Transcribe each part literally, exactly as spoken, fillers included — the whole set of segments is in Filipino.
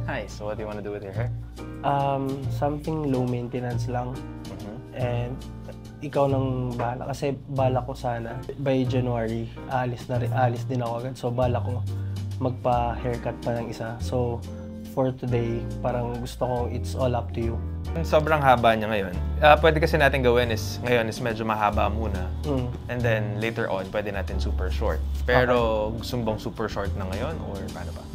Nice. So what do you want to do with your hair? Um, something low maintenance lang. Mm-hmm. And ikaw nang bahala. Kasi bala ko sana, by January, alis na rin, alis din ako agad. So bala ko magpa-haircut pa ng isa. So for today, parang gusto ko it's all up to you. Sobrang haba niya ngayon. Uh, pwede kasi natin gawin is, ngayon is medyo mahaba muna. Mm. And then later on, pwede natin super short. Pero okay. Gusto mo bang super short na ngayon or paano ba?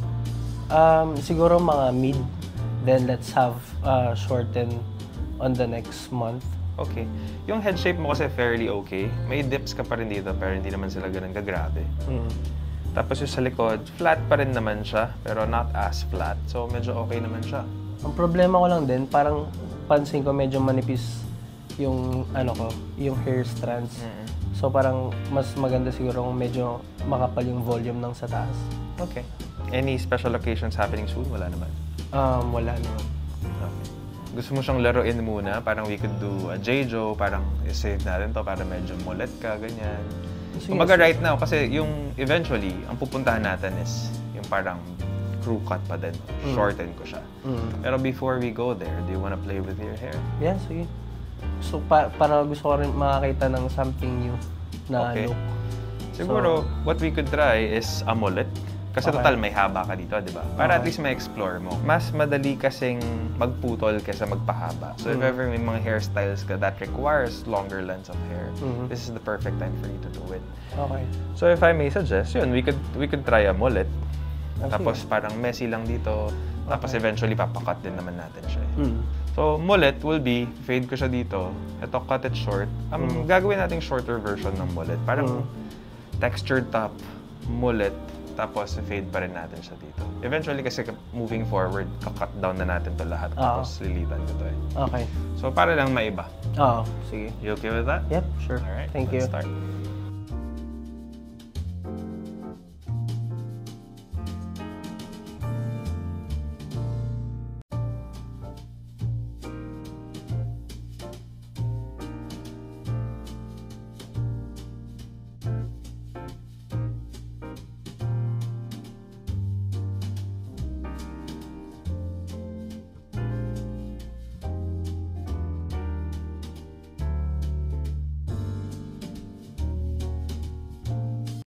Um, siguro mga mid. Then let's have uh, shorten on the next month. Okay. Yung head shape mo kasi fairly okay. May dips ka pa rin dito pero hindi naman sila ganun kagrabe. Mm. Tapos yung sa likod, flat pa rin naman siya pero not as flat. So medyo okay naman siya. Ang problema ko lang din, parang pansin ko medyo manipis yung ano ko, yung hair strands. Mm-hmm. So parang mas maganda siguro kung medyo makapal yung volume ng sa taas. Okay. Any special occasions happening soon? Wala naman? Um, wala naman. Okay. Gusto mo siyang laruin muna? Parang we could do a J-Jo, parang i-save natin to para medyo mullet ka, ganyan. Kumbaga right now, kasi yung eventually, ang pupuntahan natin is yung parang crew cut pa din. Mm. Shorten ko siya. Mm. Pero before we go there, do you wanna play with your hair? Yeah, sige. So, pa para gusto ko rin makakita ng something new na Okay. look. Siguro, So, what we could try is a mullet. Kasi Okay. total may haba ka dito, di ba? Para at Okay. least ma-explore mo. Mas madali kasing magputol kaysa magpahaba. So if Mm. ever may mga hairstyles ka that requires longer lengths of hair, Mhm. this is the perfect time for you to do it. Okay. So if I may suggest, yun, we could we could try a mullet. Ah, Tapos sige. parang messy lang dito. Tapos Okay. eventually papakat din naman natin siya. eh. Mm. So mullet will be, fade ko siya dito. Ito, cut it short. Ang Mm. gagawin nating shorter version ng mullet. Parang Mm. textured top, mullet, tapos fade pa rin natin siya dito. Eventually kasi moving forward, kakat down na natin to lahat. Oo. Tapos lilitan ko to eh. Okay. So para lang maiba. Oo, sige. You okay with that? Yep, sure. Alright, Thank let's you. start.